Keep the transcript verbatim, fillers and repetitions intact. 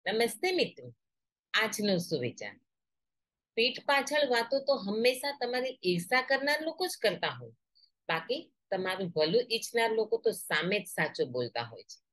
નમસ્તે મિત્રો. આજનો સુવિચાર. પીઠ પાછળ વાતો તો હંમેશા તમારી ઈર્ષા કરનાર લોકો જ કરતા હોય. બાકી તમારું ભલું ઈચ્છનાર લોકો તો સામે જ સાચું બોલતા હોય છે.